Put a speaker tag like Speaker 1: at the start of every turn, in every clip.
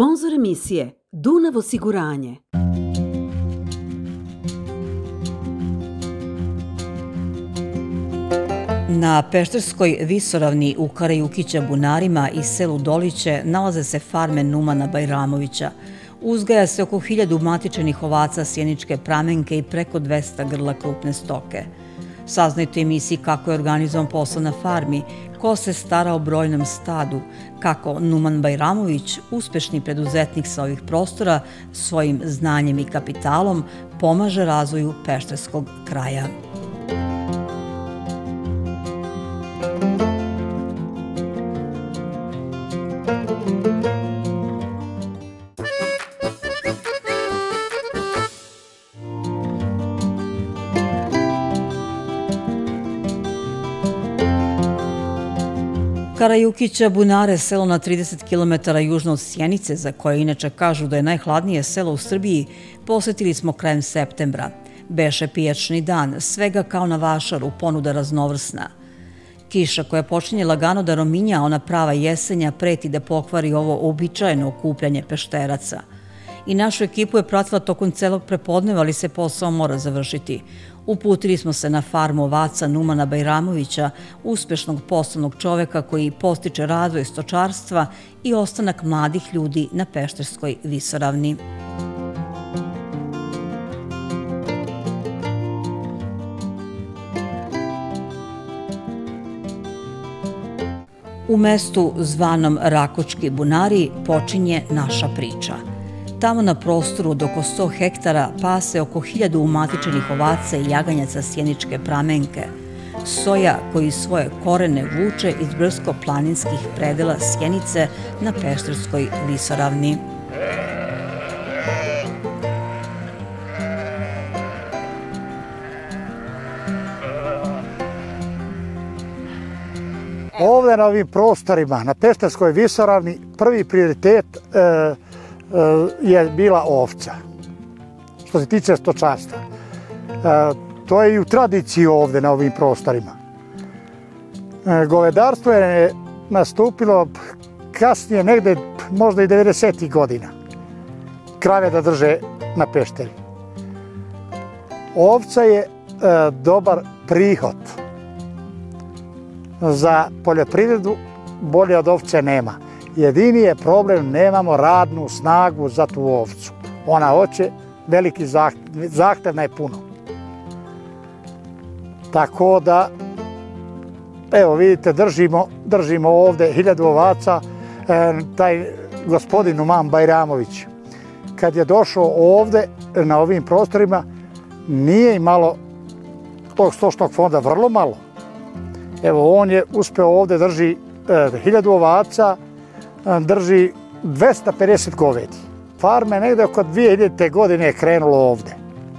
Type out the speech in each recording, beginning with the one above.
Speaker 1: Sponzor emisije Dunav osiguranje.
Speaker 2: Na Pešterskoj visoravni u Karajukića bunarima i selu Doliće nalaze se farme Numana Bajramovića. Uzgaja se oko 1000 matičenih ovaca sjeničke pramenke i preko 200 grla krupne stoke. Saznajte u emisiji kako je organizovan posao na farmi, ko se stara o brojnom stadu, kako Numan Bajramović, uspešni preduzetnik sa ovih prostora, svojim znanjem i kapitalom pomaže razvoju pešterskog kraja. Karajukića bunare, selo na 30 km južno od Sjenice, za koje inače kažu da je najhladnije selo u Srbiji, posetili smo krajem septembra. Beše pijačni dan, svega kao na vašaru, ponuda raznovrsna. Kiša koja počinje lagano da rominja, ona prava jesenja, preti da pokvari ovo uobičajeno okupljanje pešteraca. I našu ekipu je pratila tokom celog prepodneva, ali se posao mora završiti. Uputili smo se na farmu ovaca Numana Bajramovića, uspešnog poslovnog čoveka koji postiče razvoj stočarstva i ostanak mladih ljudi na Pešterskoj visoravni. U mestu zvanom Rakočki bunari počinje naša priča. Tamo na prostoru od oko 100 hektara pase oko 1000 umatičenih ovaca i jaganjaca sjeničke pramenke. Soja koji svoje korene vuče iz brdsko-planinskih predela Sjenice na Pešterskoj visoravni.
Speaker 3: Ovdje na ovim prostorima, na Pešterskoj visoravni, prvi prioritet je bila ovca, što se tiče stočarstva. To je i u tradiciji ovdje na ovim prostorima. Govedarstvo je nastupilo kasnije, negde možda i 90. godina. Krave da drže na Pešteri. Ovca je dobar prihod za poljoprivredu, bolje od ovce nema. Jedini je problem, nemamo radnu snagu za tu ovcu. Ona hoće veliki zahtevna je puno. Tako da, evo vidite, držimo ovdje 1000 ovaca. Taj gospodin Numan Bajramović, kad je došao ovdje na ovim prostorima, nije imalo tog stočnog fonda, vrlo malo. Evo, on je uspeo ovdje drži 1000 ovaca, drži 250 govedi. Farme negde oko 2000. godine je krenulo ovdje.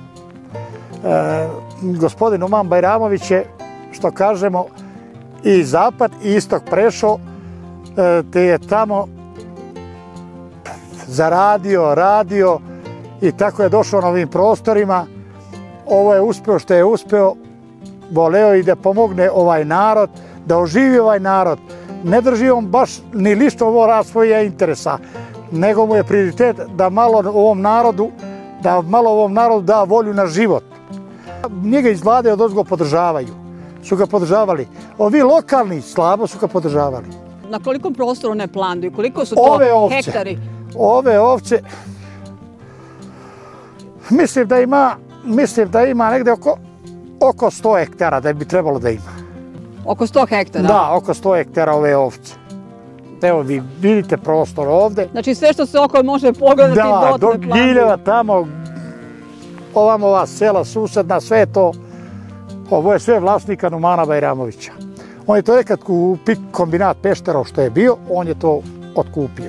Speaker 3: Gospodin Numan Bajramović je, što kažemo, i zapad i istok prešao, te je tamo zaradio, radio i tako je došao na ovim prostorima. Ovo je uspeo što je uspeo, voleo i da pomogne ovaj narod, da oživi ovaj narod. Ne drži on baš ni lično ovo rad svoja interesa, nego mu je prioritet da malo ovom narodu da volju na život. Njega iz vlade odozgo podržavaju, su ga podržavali. Ovi lokalni slabo su ga podržavali.
Speaker 4: Na kolikom prostoru one planduju? Koliko su to hektari?
Speaker 3: Ove ovce, mislim da ima negde oko 100 hektara da bi trebalo da ima.
Speaker 4: Oko 100 hektara?
Speaker 3: Da, oko 100 hektara ove ovce. Evo vi vidite prostor ovdje.
Speaker 4: Znači sve što se oko može pogledati
Speaker 3: da, do Giljeva tamo, ovamo ova sela susedna, sve to, ovo je sve vlasnika Numana Bajramovića. On je to nekad kupio kombinat Pešterov što je bio, on je to otkupio.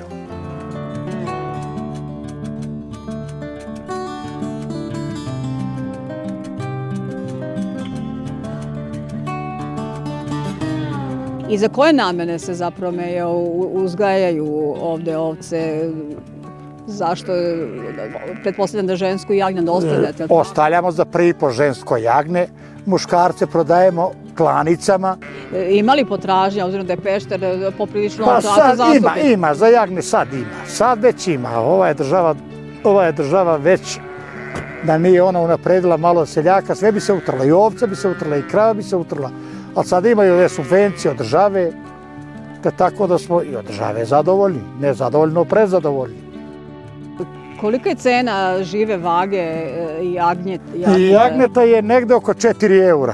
Speaker 4: I za koje namene se zapravo uzgajaju ovdje ovce? Zašto? Pretpostavljam da žensko jagnje ostavljate.
Speaker 3: Ostavljamo za pripo žensko jagne, muškarce prodajemo klanicama.
Speaker 4: Ima li potražnja, obzirom da je Pešter poprilično
Speaker 3: Pa sad ima, za jagne sad ima. Sad već ima. Ova je država već, da nije ona unapredila malo seljaka, sve bi se utrla. I ovca bi se utrla, i krava bi se utrla. Ali sad imaju ove subvencije od države, te tako da smo i od države zadovoljni. Ne zadovoljno, prezadovoljni.
Speaker 4: Kolika je cena žive vage i jagnjeta?
Speaker 3: I jagnjeta je negde oko 4 eura.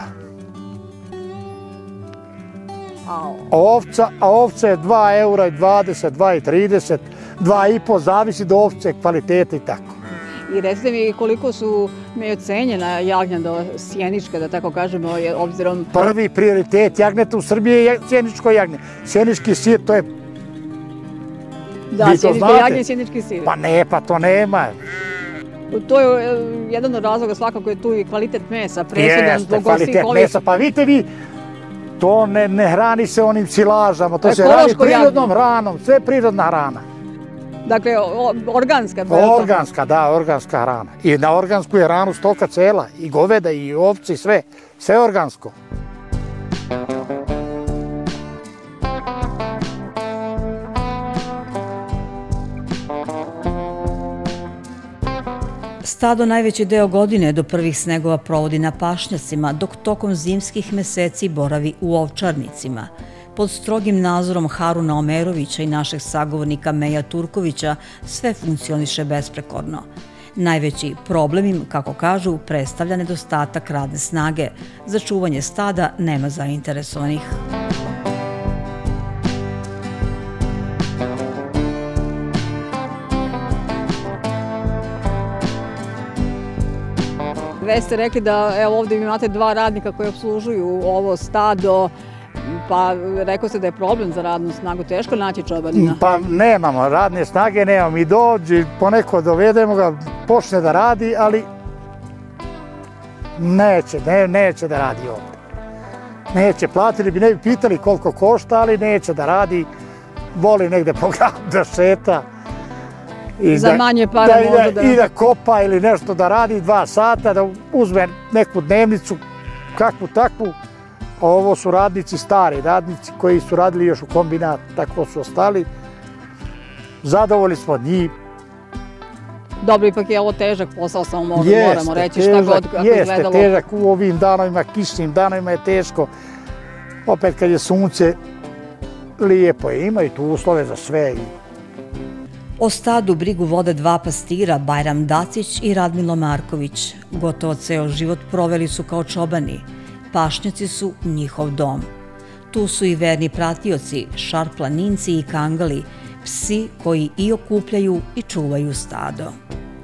Speaker 3: A ovca je 2 eura i 20, 2 i 30, 2,5, zavisi do ovce, kvalitete i tako.
Speaker 4: I recite mi koliko su ocenjena jagnjeta sjenička, da tako kažemo, obzirom...
Speaker 3: Prvi prioritet jagnjeta u Srbiji je sjeničko jagnje. Sjenički sir, to je...
Speaker 4: Da, sjeničko jagnje i sjenički sir.
Speaker 3: Pa ne, pa to nema.
Speaker 4: To je jedan od razloga, svakako je tu i kvalitet mesa, presudan zbog
Speaker 3: kvalitet mesa, pa vidite vi, to ne hrani se onim silažama, to se radi prirodnom hranom, sve prirodna hrana.
Speaker 4: Dakle, organska?
Speaker 3: Organska, da, organska hrana. I na organsku je hranu stoka cela, i goveda, i ovci, sve organsko.
Speaker 2: Stado najveći deo godine do prvih snegova provodi na pašnjacima, dok tokom zimskih meseci boravi u ovčarnicima. Pod strogim nadzorom Haruna Omerovića i našeg sagovornika Meja Turkovića sve funkcioniše besprekorno. Najveći problem im, kako kažu, predstavlja nedostatak radne snage. Za čuvanje stada nema zainteresovanih.
Speaker 4: Već ste rekli da ovdje imate 2 radnika koji obslužuju ovo stado, pa rekao ste da je problem za radnu snagu, teško naći čobanina?
Speaker 3: Pa nemamo, radne snage nemamo. Mi dođi, poneko dovedemo ga, počne da radi, ali neće da radi ovdje. Neće, platili bi, ne bi pitali koliko košta, ali neće da radi, voli negde po gradu da šeta.
Speaker 4: Za manje para možda da...
Speaker 3: I da kopa ili nešto da radi 2 sata, da uzme neku dnevnicu, kakvu takvu. A ovo su radnici, stari radnici koji su radili još u kombinatu, tako su ostali. Zadovoljni smo od njih.
Speaker 4: Dobro, ipak je ovo težak posao, samo moramo reći šta god kako izgledalo.
Speaker 3: Jeste, težak u ovim danovima, kišnim danovima je teško. Opet kad je sunce, lijepo je, imaju tu uslove za sve.
Speaker 2: O stadu brigu vode 2 pastira, Bajram Dacić i Radmilo Marković. Gotovo ceo život proveli su kao čobani. Pašnjaci su njihov dom. Tu su i verni pratioci, šarplaninci i kangali, psi koji i okupljaju i čuvaju stado.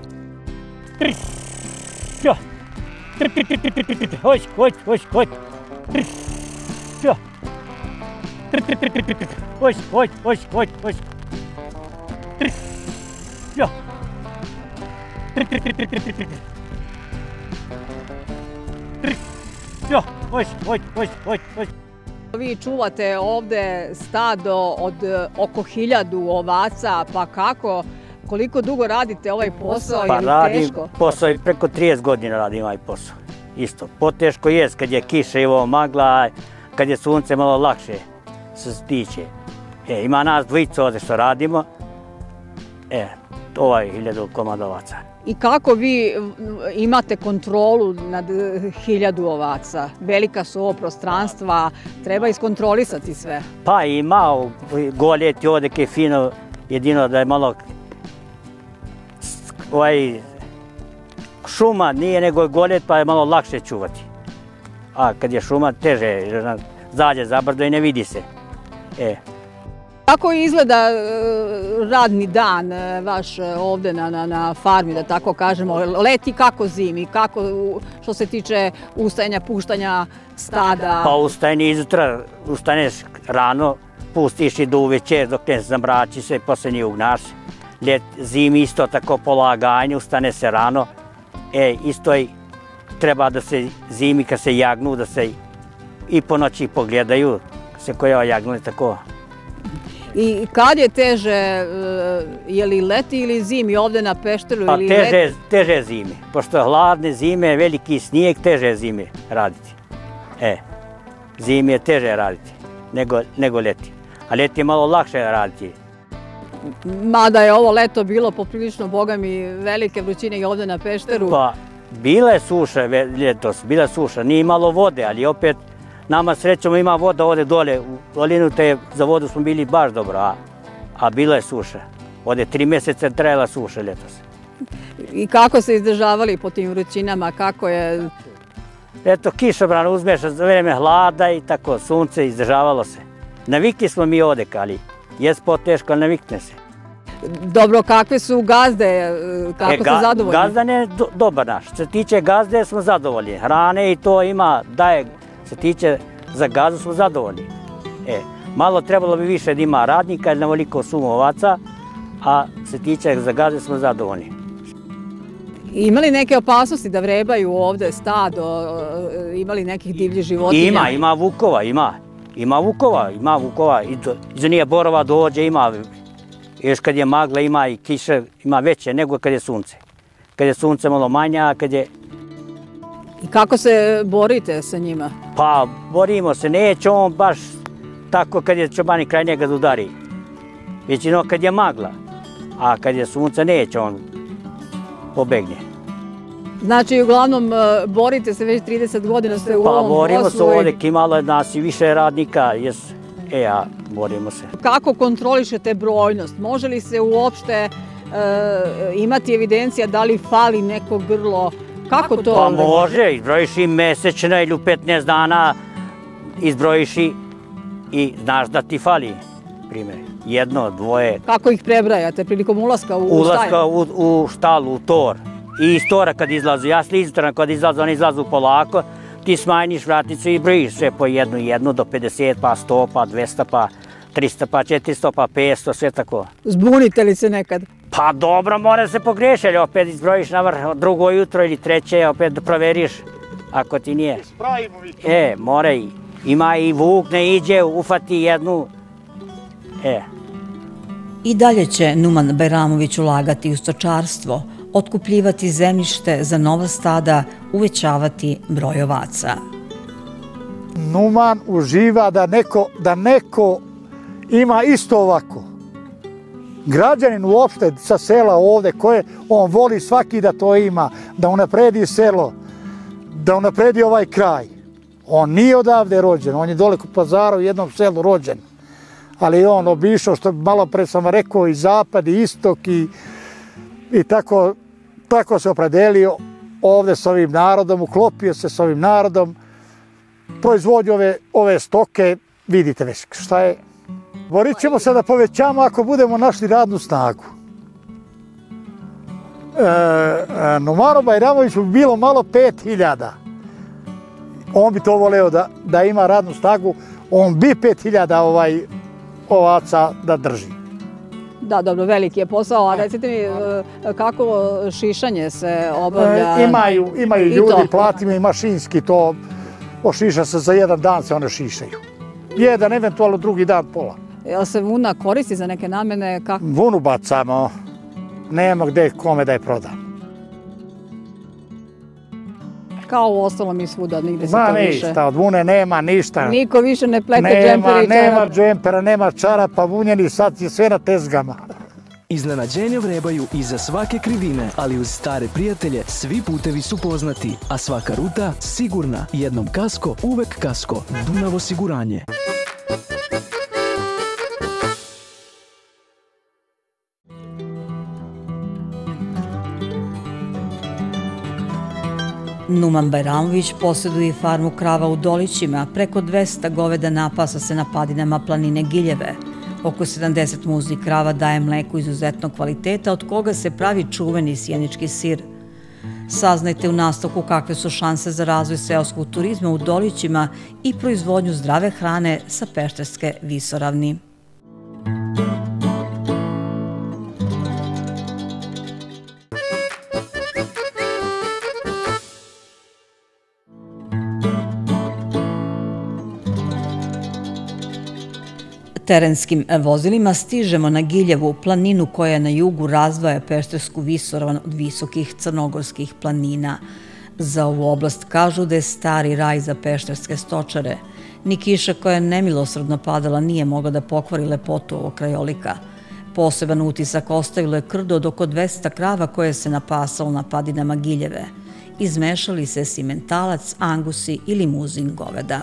Speaker 4: Vi čuvate ovde stado od oko 1000 ovaca, pa kako, koliko dugo radite ovaj posao, je li teško?
Speaker 5: Posao je preko 30 godina radim ovaj posao. Isto, poteško je kad je kiša i ovo magla, kad je sunce malo lakše se stiče. Ima nas 2 ovde što radimo, ovo je 1000 komada ovaca.
Speaker 4: I kako vi imate kontrolu nad 1000 ovaca? Velika su ovo prostranstva, treba iskontrolisati sve.
Speaker 5: Pa ima goljeti ovdje je fino, jedino da je malo šuma nije nego goljet pa je malo lakše čuvati. A kad je šuma teže, zađe zabrdo i ne vidi se.
Speaker 4: Kako izgleda radni dan vaš ovdje na farmi, da tako kažemo, leti kako zimi, kako što se tiče ustajanja, puštanja stada?
Speaker 5: Pa ustajanje izutra, ustaneš rano, pustiš i do uvečer dok ne zamrači se, posle nije ugnaš. Zimi isto tako polaganje, ustane se rano, isto treba da se zimi kad se jagnu, da se i po noći pogledaju, se koja jagnuli tako.
Speaker 4: I kad je teže, je li leti ili zimi ovde na Pešteru?
Speaker 5: Pa teže zime, pošto hladne zime, veliki snijeg, teže zime raditi. Zimi je teže raditi nego leti, a leti je malo lakše raditi.
Speaker 4: Mada je ovo leto bilo poprilično, boga mi, velike vrućine i ovde na Pešteru.
Speaker 5: Pa, bila je suša ljetos, bila je suša, nije imalo vode, ali opet nama srećom ima voda ovde dole, u dolinu te za vodu smo bili baš dobro, a bila je suša. Ovde 3 mjeseca trajala suša ljetos.
Speaker 4: I kako se izdržavali po tim vrućinama, kako je?
Speaker 5: Eto, kišobran uzmeš za vreme hlada i tako, sunce, izdržavalo se. Navikli smo mi ovde, ali je spod teško, ali navikne se.
Speaker 4: Dobro, kakve su gazde, kako ste zadovoljni?
Speaker 5: Gazdan je dobar naš. Što se tiče gazde smo zadovoljni. Hrane i to ima, daje, se tiče za gazdu smo zadovoljni. Malo trebalo bi više da ima radnika ili navoliko sumovaca, a se tiče za gazde smo zadovoljni.
Speaker 4: Ima li neke opasnosti da vrebaju ovde stado, ima li nekih divljih životinja?
Speaker 5: Ima vukova, ima vukova, iza nije borova dođe, ima, još kad je magla ima i kiše, ima veće nego kad je sunce. Kad je sunce malo manje, a kad je...
Speaker 4: I kako se borite sa njima?
Speaker 5: Pa, borimo se, neće on baš tako kad je čobani kraj njega da udari. Većino kad je magla, a kad je sunce neće on pobegne.
Speaker 4: Znači, uglavnom, borite se već 30 godina, ste u ovom poslu.
Speaker 5: Pa, borimo se ovdje, imalo je nas i više radnika, borimo se.
Speaker 4: Kako kontrolišete brojnost? Može li se uopšte imati evidencija da li fali neko grlo? Kako to?
Speaker 5: Pa može, izbrojiš i mesečno ili u 15 dana izbrojiš i znaš da ti fali, primjer, 1, 2.
Speaker 4: Kako ih prebrajate prilikom ulaska u stajlu?
Speaker 5: Ulaska u štalu, u tor. I iz tora kad izlazu, ja slizitoran kad izlazu, oni izlazu polako, ti smanjiš vratnicu i brojiš sve po jednu do 50, pa 100, pa 200, pa 300, pa 400, pa 500, sve tako.
Speaker 4: Zbunite li se nekad?
Speaker 5: Pa dobro, mora se pogreši, ali opet izbrojiš na vrh, drugo jutro ili treće, opet da proveriš, ako ti nije. Mora i, ima i vuk, ne iđe, ufati jednu,
Speaker 2: I dalje će Numan Bajramović ulagati u stočarstvo, otkupljivati zemljište za nova stada, uvećavati broj ovaca.
Speaker 3: Numan uživa da neko ima isto ovako. Građanin uopšte sa sela ovde, on voli svaki da to ima, da unapredi selo, da unapredi ovaj kraj. On nije odavde rođen, on je dole kod Pazara u jednom selu rođen. Ali on obišao, što malo pre sam rekao, i zapad, i istok, i tako se opredelio ovde s ovim narodom, uklopio se s ovim narodom. Proizvodnju ove stoke, vidite već šta je. Borit ćemo se da povećamo ako budemo našli radnu snagu. Numanu Bajramoviću bi bilo malo 5000. On bi to voleo da ima radnu snagu, on bi 5000 ovaca da drži.
Speaker 4: Da, dobro, veliki je posao, a recite mi kako šišanje se obavlja?
Speaker 3: Imaju ljudi, platimo i mašinski to, ošiša se za jedan dan se one šišaju. Jedan, eventualno drugi dan pola.
Speaker 4: Jel se vuna koristi za neke namene?
Speaker 3: Vunu bacamo, nema gde kome da je proda.
Speaker 4: Kao u ostalom i svuda, nigde se to više.
Speaker 3: Ništa, od vune nema ništa.
Speaker 4: Niko više ne plete džempere i čarapa.
Speaker 3: Nema džempera, nema čarapa, vunjeni, sad je sve na tezgama.
Speaker 6: Iznenađenje vrebaju iza svake krivine, ali uz stare prijatelje svi putevi su poznati, a svaka ruta sigurna. Jednom kasko, uvek kasko. Dunav osiguranje.
Speaker 2: Numan Bajramović posjeduje farmu krava u Dolićima, preko 200 goveda napasa se na padinama planine Giljeve. Oko 70 muznih krava daje mleko izuzetnog kvaliteta, od koga se pravi čuveni sjenički sir. Saznajte u nastavku kakve su šanse za razvoj seoskog turizma u Dolićima i proizvodnju zdrave hrane sa Pešterske visoravni. Terenskim vozilima stižemo na Giljevu, planinu koja na jugu razdvaja Peštersku visoravan od visokih crnogorskih planina. Za ovu oblast kažu da je stari raj za pešterske stočare. Ni kiša koja je nemilosrdno padala nije mogla da pokvari lepotu ovog krajolika. Poseban utisak ostavilo je krdo od oko 200 krava koje se napasalo na padinama Giljeve. Izmešali se simentalac, angusi i limuzin goveda.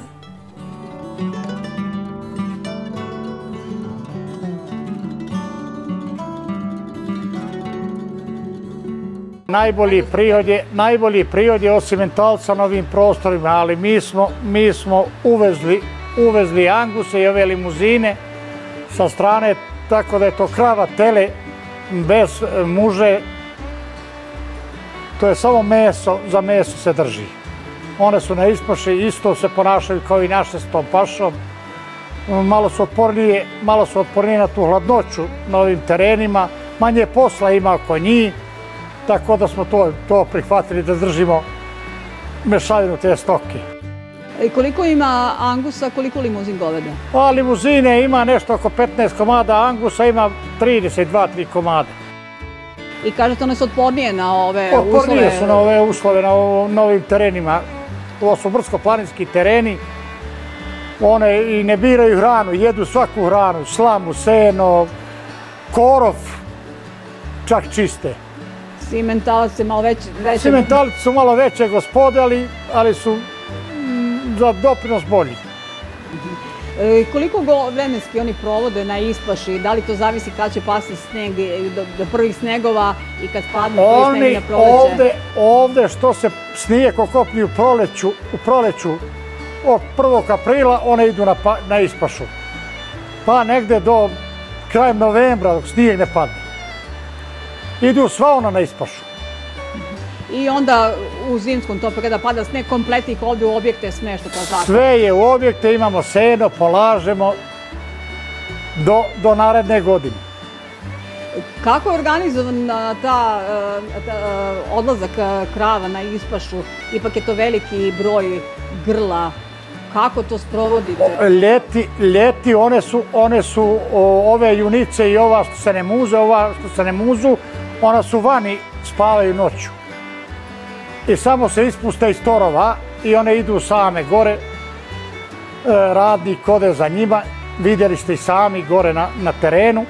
Speaker 3: Najbolji prihod je od simentalca na ovim prostorima, ali mi smo uvezli anguse i ove limuzine sa strane, tako da je to krava, tele, bez muže. To je samo meso, za meso se drži. One su na ispaši, isto se ponašaju kao i naše s tom pašom. Malo su otpornije na tu hladnoću na ovim terenima, manje posla ima oko njih, tako da smo to prihvatili da držimo mešavinu te stoke.
Speaker 4: I koliko ima angusa, koliko limuzin goveda?
Speaker 3: Pa limuzine ima nešto oko 15 komada, angusa ima 32-3 komada.
Speaker 4: I kažete one su otpornije na ove uslove?
Speaker 3: Otpornije su na ove uslove, na ovim terenima. Ovo su brdsko-planinski tereni. One i ne biraju hranu, jedu svaku hranu, slamu, seno, korov, čak čiste.
Speaker 4: Simentalac je malo veće?
Speaker 3: Simentalac su malo veće gospode, ali su za doprinos bolji.
Speaker 4: Koliko vremenski oni provode na ispaši? Da li to zavisi kada će pasti sneg do prvih snegova i kad padne prvi sneg na proleće?
Speaker 3: Ovde što se snijeg okopni u proleću od 1. aprila, one idu na ispašu. Pa negde do krajem novembra dok snijeg ne padne. Idu sva ona na ispašu.
Speaker 4: I onda u zimskom topu kada pada sneg, komplet ih ovdje u objekte smešta kao tako?
Speaker 3: Sve je u objekte, imamo seno, polažemo do naredne godine.
Speaker 4: Kako je organizovan ta odlazak krava na ispašu? Ipak je to veliki broj grla. Kako to sprovodite?
Speaker 3: Ljeti one su ove junice i ova što se ne muzu, ona su vani, spavaju noću. I samo se ispuste iz torova i one idu same gore. Radnik ode za njima, vidjeli ste i sami gore na terenu.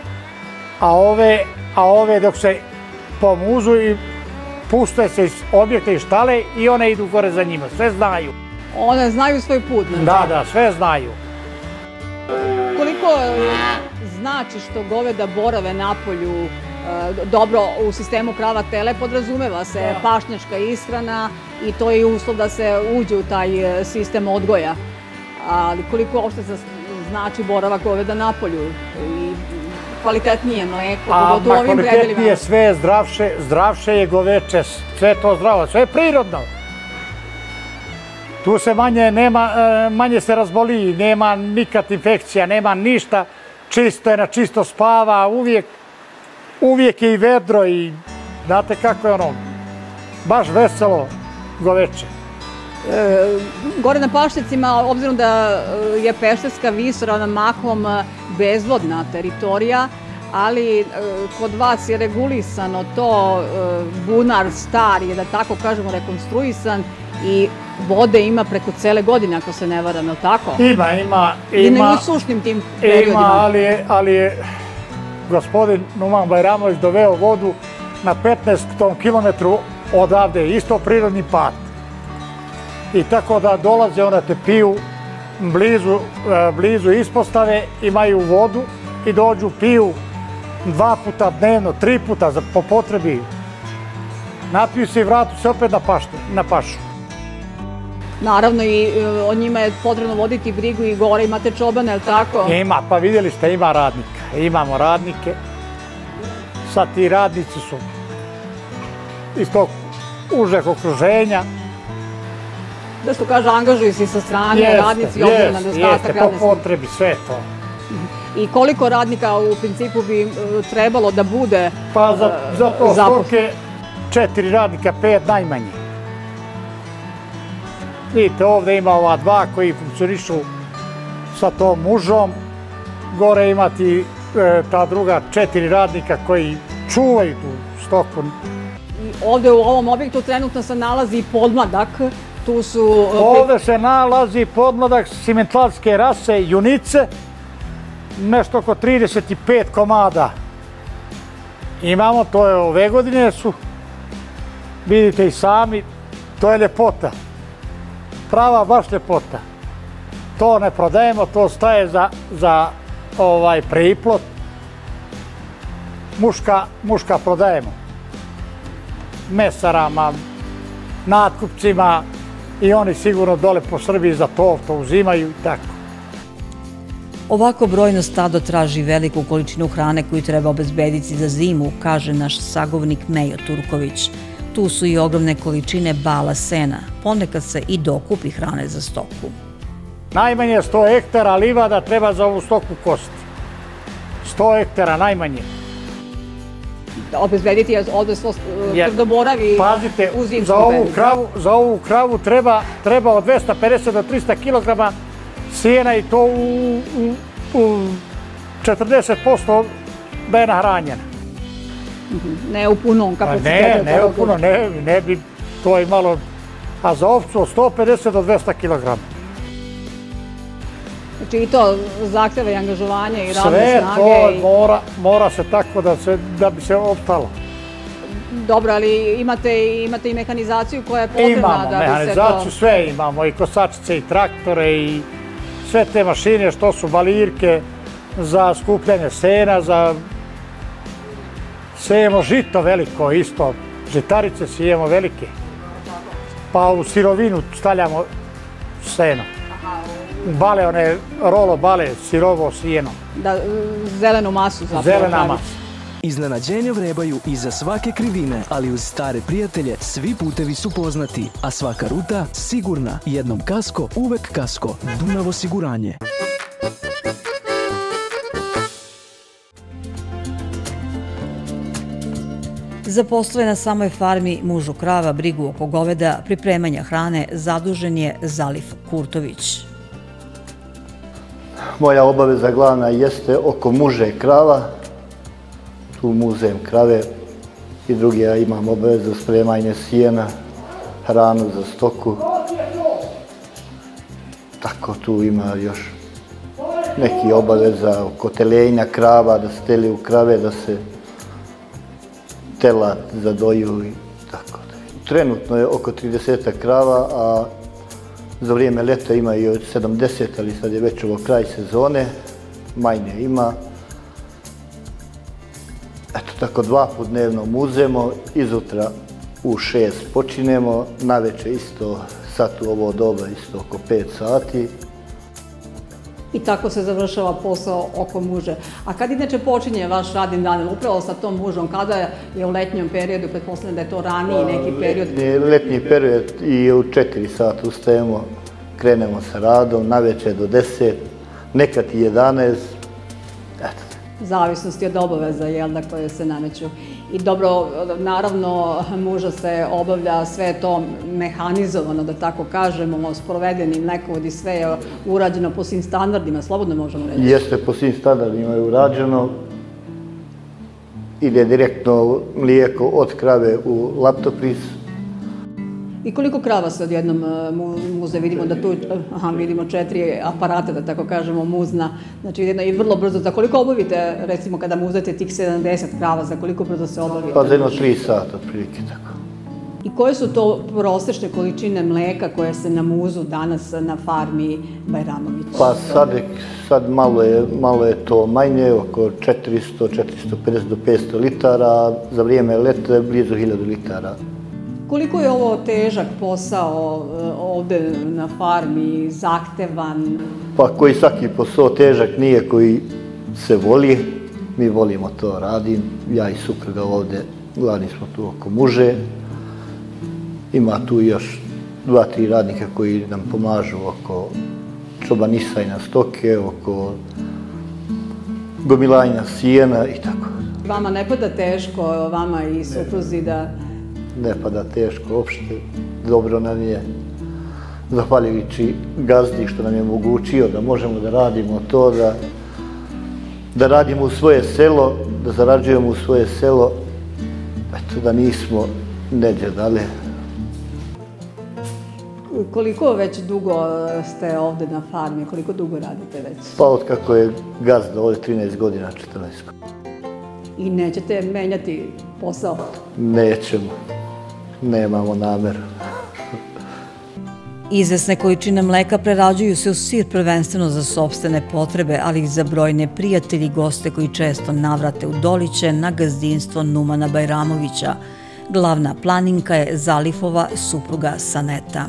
Speaker 3: A ove dok se pomuzu i puste se iz objekta i štale i one idu gore za njima, sve znaju.
Speaker 4: One znaju svoj put?
Speaker 3: Da, sve znaju.
Speaker 4: Koliko znači što goveda borave na polju? Dobro, u sistemu krava tele podrazumeva se pašnjačka ishrana i to je uslov da se uđe u taj sistem odgoja. Ali koliko uopšte znači boravak goveda na polju i kvalitetnije mleko, pogotovo u ovim predelima?
Speaker 3: Kvalitetnije, sve je zdravše je goveče, sve je to zdravo, sve je prirodno. Tu se manje se razboli, nema nikad infekcija, nema ništa, čisto je, na čisto spava, uvijek je i vedro i znate kako je ono, baš veselo goveče.
Speaker 4: Gore na pašnjacima, obzirom da je Pešterska visoravna mahom bezvodna teritorija, ali kod vas je regulisano to, bunar star je, da tako kažemo, rekonstruisan i vode ima preko cele godine, ako se ne varam, je li tako?
Speaker 3: Ima.
Speaker 4: I ne u sušnim tim periodima?
Speaker 3: Ima, ali je gospodin Numan Bajramović doveo vodu na 15 kilometru odavde, isto prirodni pad. I tako da dolaze, one te piju blizu ispostave, imaju vodu i dođu, piju 2 puta dnevno, 3 puta po potrebi. Napiju se i vratu se opet na pašu.
Speaker 4: Naravno i o njima je potrebno voditi brigu i gore imate čobane, je li tako?
Speaker 3: Ima, pa vidjeli ste, ima radnika. Imamo radnike. Sad ti radnici su iz tog užeg okruženja.
Speaker 4: Da što kaže, angažuju se sa strane radnici obzirom na nedostatak radne snage.
Speaker 3: Po potrebi, sve to.
Speaker 4: I koliko radnika u principu bi trebalo da bude
Speaker 3: pa za to stoke 4 radnika, 5 najmanje. Vidite, ovdje ima ova 2 koji funkcionišu sa tom mužom gore imati ta druga 4 radnika koji čuvaju tu stoku.
Speaker 4: Ovde u ovom objektu trenutno se nalazi podmladak. Tu su...
Speaker 3: Ovde se nalazi podmladak simentlarske rase junice, nešto oko 35 komada. Imamo, to je ove godine su, vidite i sami, to je ljepota. Prava baš ljepota. To ne prodajemo, to staje za priplot. Muška prodajemo. Mesarama, natkupcima i oni sigurno dole po Srbiji za to uzimaju i tako.
Speaker 2: Ovako brojno stado traži veliku količinu hrane koju treba obezbediti za zimu, kaže naš sagovornik Mejo Turković. Tu su i ogromne količine bala sena, ponekad se i dokupi hrane za stoku.
Speaker 3: Najmanje 100 hektara livada treba za ovu stoku kositi. 100 hektara najmanje.
Speaker 4: Obezbediti je ovde svo tvrdoboravi u zimsku periodu.
Speaker 3: Pazite, za ovu kravu treba od 250 do 300 kg sjena i to u 40% da je nahranjena.
Speaker 4: Ne u punom kapacitetu.
Speaker 3: Ne u punom, ne bi to imalo, a za ovcu od 150 do 200 kg.
Speaker 4: Znači i to zahteva i angažovanje i radne snage.
Speaker 3: Sve to mora se tako da bi se opstalo.
Speaker 4: Dobro, ali imate i mehanizaciju koja je potrebna da bi se to...
Speaker 3: Imamo mehanizaciju, sve imamo, i kosačice, i traktore, i sve te mašine što su balirke za skupljanje sena, sejemo žito veliko isto, žitarice sijemo velike, pa u sirovinu stavljamo seno. Bale, one rolo bale, sirovo sijeno.
Speaker 4: Da, zelenu masu zapravo.
Speaker 3: Zelena masa.
Speaker 6: Iznenađenja vrebaju iza svake krivine, ali uz stare prijatelje svi putevi su poznati, a svaka ruta sigurna. Jednom kasko, uvek kasko. Dunav osiguranje.
Speaker 2: Za poslove na samoj farmi mužu krava, brigu oko goveda, pripremanja hrane zadužen je Zalif Kurtović.
Speaker 7: Moja obaveza glavna jeste oko muže krava. Tu muzem krave i drugi ja imam obavezu spremanje sjena, hranu za stoku. Tako tu ima još neki obaveza oko telenja krava, da se teliju krave, da se telad zadoju i tako. Trenutno je oko 30 krava, a za vrijeme ljeta ima i od 70, ali sad je već ovo kraj sezone, manje ima. Eto tako 2 puta dnevno muzemo, izutra u 6 počinemo, naveče isto sad u ovo doba isto oko 5 sati.
Speaker 4: I tako se završava posao oko muže. A kad inače počinje vaš radni dan, upravo sa tom mužom, kada je u letnjem periodu, pretpostavljam da je to raniji neki period?
Speaker 7: Letnji period i u 4 sata ustajemo, krenemo sa radom, naveče do 10, nekad i 11, eto.
Speaker 4: Zavisnosti od obaveza, jel da, koje se nameću. I dobro, naravno, muža se obavlja sve to mehanizovano, da tako kažemo, sprovedeni mlekovod i sve je urađeno po svim standardima, slobodno možemo reći.
Speaker 7: Jeste, po svim standardima je urađeno. Ide direktno mlijeko od krave u laptopris.
Speaker 4: I koliko krava se odjednom muze? Vidimo da tu vidimo 4 aparata, da tako kažemo, muzna. Znači jedno i vrlo brzo. Za koliko obavite, recimo kada muzete tih 70 krava, za koliko brzo se obavite?
Speaker 7: Pa za jedno 3 sata, otprilike tako.
Speaker 4: I koje su to prosječne količine mleka koje se namuzu danas na farmi Bajramović?
Speaker 7: Pa sad malo je to manje, oko 400, 450 do 500 litara, za vrijeme ljeta blizu 1000 litara.
Speaker 4: Koliko je ovo težak posao ovde na farmi, zahtevan?
Speaker 7: Pa koji svaki posao težak nije, koji se voli, mi volimo to, radim. Ja i supruga ovde, glavni smo tu oko muže. Ima tu još 2-3 radnika koji nam pomažu oko čobanisanja stoke, oko gomilanja sijena i tako.
Speaker 4: Vama ne pada teško, vama i supruzi da...
Speaker 7: Ne pada teško uopšte, dobro nam je, zahvaljujući gazdi što nam je omogućio da možemo da radimo to, da da radimo u svoje selo, da zarađujemo u svoje selo, eto da nismo neđe dale.
Speaker 4: Koliko već dugo ste ovde na farmi? Koliko dugo radite već?
Speaker 7: Pa od kako je gazda ovde 13 godina, 14 godina.
Speaker 4: I nećete menjati posao?
Speaker 7: Nećemo. Nemamo nameru.
Speaker 2: Izvesne količine mleka prerađuju se u sir prvenstveno za sopstvene potrebe, ali i za brojne prijatelji i goste koji često navrate u Doliće na gazdinstvo Numana Bajramovića. Glavna planinka je Zalifova supruga Saneta.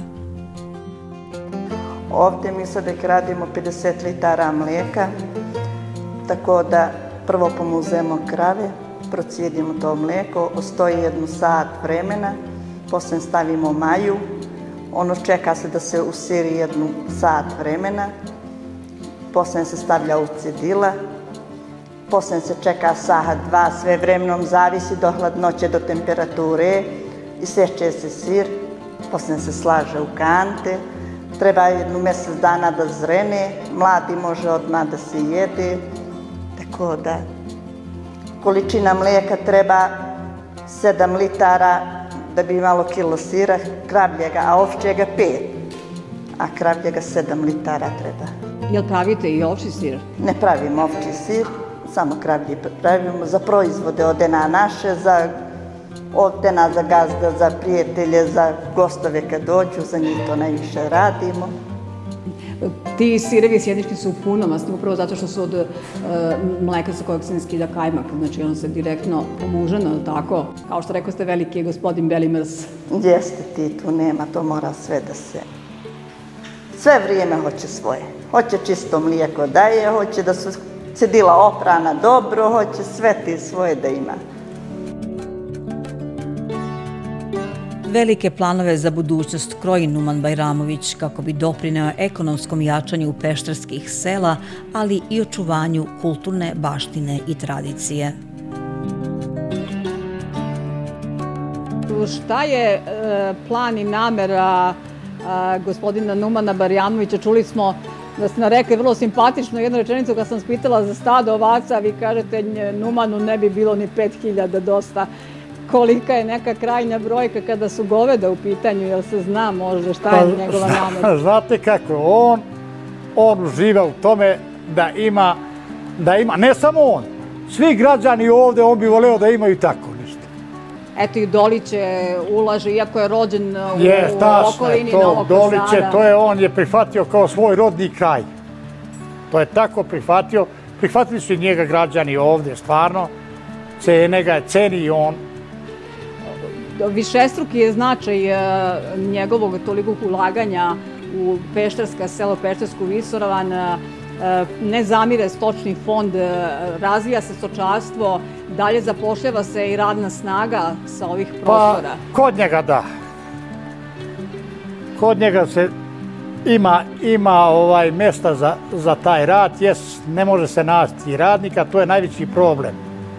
Speaker 8: Ovdje mi sad radimo 50 litara mlijeka, tako da prvo pomuzemo krave, procijedimo to mlijeko, ostoji 1 sat vremena, poslije stavimo maju, ono čeka se da se usiri 1 sat vremena, poslije se stavlja u cedila, poslije se čeka sahat, 2, sve vremenom zavisi do hladnoće, do temperature, iseče se sir, poslije se slaže u kante, treba 1 mjesec dana da zrene, mladi može odmah da se jede, tako da količina mlijeka treba 7 litara da bi imalo kilo sira, kravljega, a ovčjega 5, a kravljega 7 litara treba.
Speaker 4: Jel pravite i ovčji sir?
Speaker 8: Ne pravimo ovčji sir, samo kravlji pravimo za proizvode odena naše, za odena za gazda, za prijatelje, za gostove kad dođu, za njih to najviše radimo.
Speaker 4: Ti sirevi sjenički su punomasni upravo zato što su od mleka sa kojeg se ne skida kajmak, znači on se direktno pomuženo, tako? Kao što rekao ste, veliki je gospodin Belimrs.
Speaker 8: Jeste, ti tu nema, to mora sve da se... Sve vrijeme hoće svoje. Hoće čisto mlijeko daje, hoće da su cedila oprana dobro, hoće sve ti svoje da ima.
Speaker 2: Velike planove za budućnost kroji Numan Bajramović kako bi doprineo ekonomskom jačanju pešterskih sela, ali i očuvanju kulturne baštine i tradicije.
Speaker 4: Šta je plan i namera gospodina Numana Bajramovića? Čuli smo da ste nam rekli vrlo simpatično jednu rečenicu kad sam spitala za stado ovaca, vi kažete Numanu ne bi bilo ni 5000 dosta. Kolika je neka krajnja brojka kada su goveda u pitanju, jel se zna možda šta je njegova namera?
Speaker 3: Znate kako, on uživa u tome da ima, ne samo on, svi građani ovde, on bi voleo da imaju tako nešto.
Speaker 4: Eto i Doliće ulaže, iako je rođen u okolini Novog Sada.
Speaker 3: On je prihvatio kao svoj rodni kraj. To je tako prihvatio. Prihvatili su i njega građani ovde, stvarno. Cene ga, ceni i on.
Speaker 4: Višestruki je značaj njegovog tolikog ulaganja u pešterska selo, Peštersku visoravan. Ne zamire stočni fond, razvija se stočarstvo, dalje zapošljava se i radna snaga sa ovih prostora.
Speaker 3: Pa, kod njega da. Kod njega se ima mjesta za taj rad, ne može se naći radnika, to je najveći problem.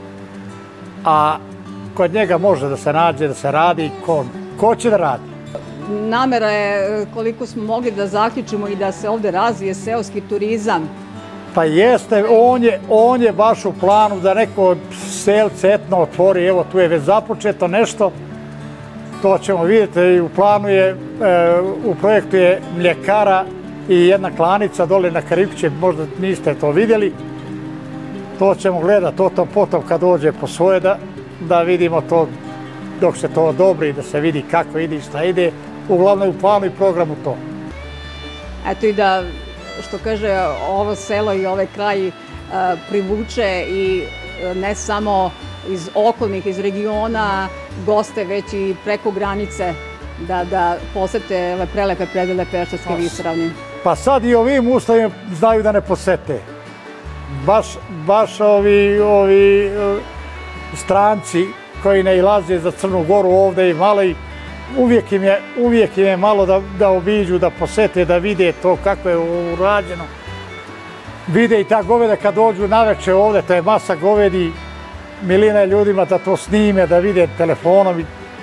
Speaker 3: A kod njega može da se nađe, da se radi, ko će da radi?
Speaker 4: Namera je, koliko smo mogli da zaključimo i da se ovde razvije seoski turizam.
Speaker 3: Pa jeste, on je baš u planu da neko selce etno otvori, evo tu je već započeto nešto, to ćemo vidjeti, i u planu je, u projektu je mljekara i jedna klanica dole na Karikuće, možda niste to vidjeli, to ćemo gledati potom kad dođe po svoje da vidimo to dok se to odobri, da se vidi kako ide i šta ide. Uglavnom je u planu i programu to.
Speaker 4: Eto i da, što kaže, ovo selo i ovaj kraj privuče i ne samo iz okolnih, iz regiona, goste, već i preko granice da posete ove prelepe predele Pešterske visoravni.
Speaker 3: Pa sad i ovim uslovima znaju da ne posete. Baš ovi stranci koji ne ilaze za Crnu Goru ovde i malo i uvijek im je malo da obiđu, da posete, da vide to kako je urađeno. Vide i ta goveda kad dođu naveče ovde, to je masa govedi, milina ljudima da to snime, da vide telefonom.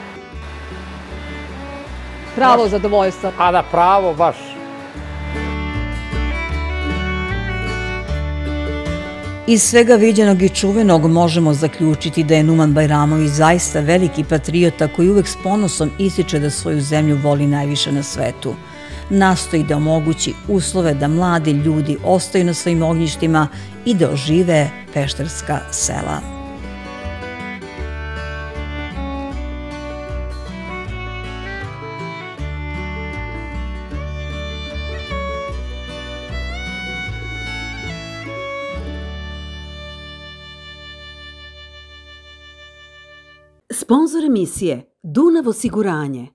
Speaker 4: Pravo zadovoljstvo.
Speaker 3: A da, pravo baš.
Speaker 2: Iz svega viđenog i čuvenog možemo zaključiti da je Numan Bajramović zaista veliki patriota koji uvek s ponosom ističe da svoju zemlju voli najviše na svetu. Nastoji da omogući uslove da mladi ljudi ostaju na svojim ognjištima i da ožive pešterska sela.
Speaker 1: Sponzor emisije Dunav osiguranje.